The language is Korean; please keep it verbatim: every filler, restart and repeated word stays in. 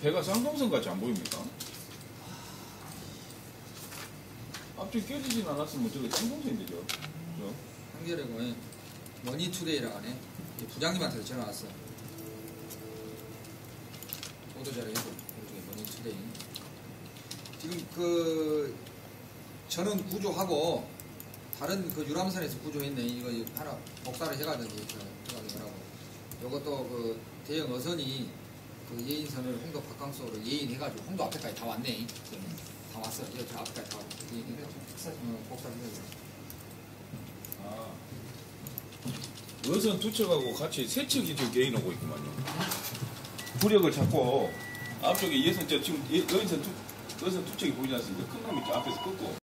배가 쌍둥선 같이 안 보입니까? 앞쪽이 깨지진 않았으면 저게 쌍둥선이 되죠. 그죠? 한겨레고 머니투데이라고 하네. 부장님한테도 전화 왔어. 보도자료 해도 머니투데이. 지금 그 저는 구조하고 다른 그 유람선에서 구조했네. 이거 하나 복사를 해가지고 해가지고 요것도 그 대형 어선이 그 예인선을 홍도 박강소로 예인해가지고 홍도 앞에까지 다 왔네. 다 왔어. 여기 앞에까지 다 왔어. 어, 복사를 해가지고. 아. 어선 두 척하고 같이 세 척이 지금 개인하고 있구만요. 부력을 잡고 앞쪽에 예선 저 지금 예, 여인선 두 어선 두 척이 보이지 않습니까? 큰 놈이 앞에서 끊고